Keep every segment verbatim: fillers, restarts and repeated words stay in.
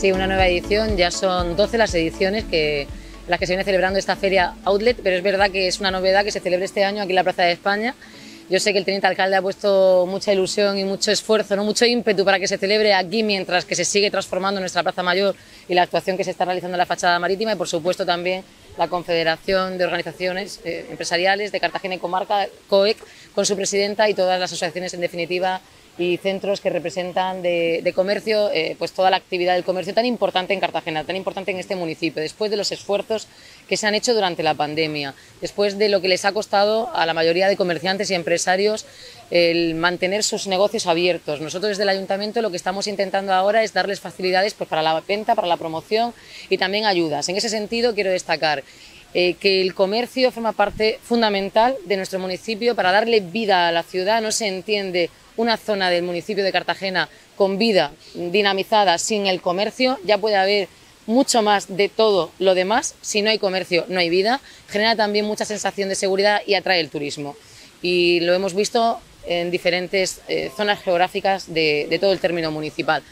Sí, una nueva edición, ya son doce las ediciones que las que se viene celebrando esta feria Outlet, pero es verdad que es una novedad que se celebre este año aquí en la Plaza de España. Yo sé que el teniente alcalde ha puesto mucha ilusión y mucho esfuerzo, ¿no? Mucho ímpetu para que se celebre aquí mientras que se sigue transformando nuestra Plaza Mayor y la actuación que se está realizando en la fachada marítima, y por supuesto también la Confederación de Organizaciones eh, Empresariales de Cartagena y Comarca, COEC, con su presidenta, y todas las asociaciones en definitiva y centros que representan de, de comercio, eh, pues toda la actividad del comercio tan importante en Cartagena, tan importante en este municipio, después de los esfuerzos que se han hecho durante la pandemia, después de lo que les ha costado a la mayoría de comerciantes y empresarios el mantener sus negocios abiertos. Nosotros desde el Ayuntamiento lo que estamos intentando ahora es darles facilidades pues, para la venta, para la promoción y también ayudas. En ese sentido quiero destacar Eh, que el comercio forma parte fundamental de nuestro municipio para darle vida a la ciudad. No se entiende una zona del municipio de Cartagena con vida dinamizada sin el comercio. Ya puede haber mucho más de todo lo demás. Si no hay comercio, no hay vida. Genera también mucha sensación de seguridad y atrae el turismo. Y lo hemos visto en diferentes eh, zonas geográficas de, de todo el término municipal.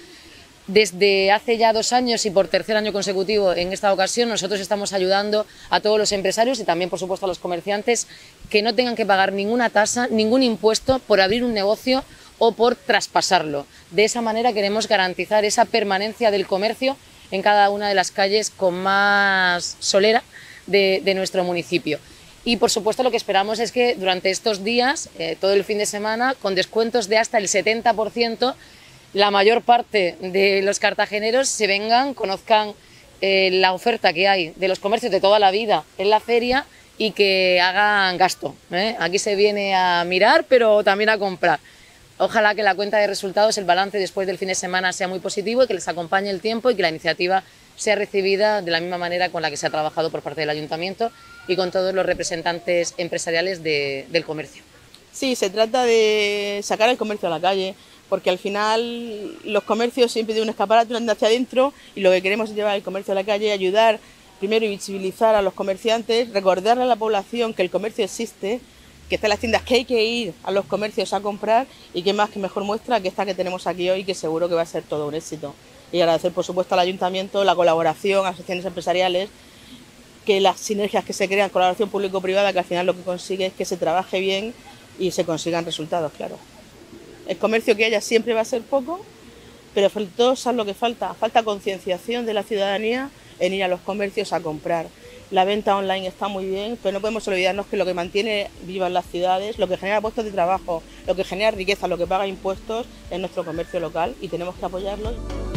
Desde hace ya dos años y por tercer año consecutivo en esta ocasión nosotros estamos ayudando a todos los empresarios y también por supuesto a los comerciantes que no tengan que pagar ninguna tasa, ningún impuesto por abrir un negocio o por traspasarlo. De esa manera queremos garantizar esa permanencia del comercio en cada una de las calles con más solera de, de nuestro municipio. Y por supuesto lo que esperamos es que durante estos días, eh, todo el fin de semana, con descuentos de hasta el setenta por ciento, la mayor parte de los cartageneros se vengan, conozcan eh, la oferta que hay de los comercios de toda la vida en la feria y que hagan gasto, ¿eh? Aquí se viene a mirar, pero también a comprar. Ojalá que la cuenta de resultados, el balance después del fin de semana sea muy positivo y que les acompañe el tiempo y que la iniciativa sea recibida de la misma manera con la que se ha trabajado por parte del Ayuntamiento y con todos los representantes empresariales de, del comercio. Sí, se trata de sacar el comercio a la calle, porque al final los comercios siempre tienen un escaparate hacia adentro y lo que queremos es llevar el comercio a la calle, ayudar primero y visibilizar a los comerciantes, recordarle a la población que el comercio existe, que está en las tiendas, que hay que ir a los comercios a comprar, y que más que mejor muestra que esta que tenemos aquí hoy, que seguro que va a ser todo un éxito. Y agradecer por supuesto al Ayuntamiento la colaboración, asociaciones empresariales, que las sinergias que se crean, colaboración público-privada, que al final lo que consigue es que se trabaje bien y se consigan resultados, claro. El comercio que haya siempre va a ser poco, pero sobre todo, ¿sabes lo que falta? Falta concienciación de la ciudadanía en ir a los comercios a comprar. La venta online está muy bien, pero no podemos olvidarnos que lo que mantiene vivas las ciudades, lo que genera puestos de trabajo, lo que genera riqueza, lo que paga impuestos es nuestro comercio local y tenemos que apoyarlo.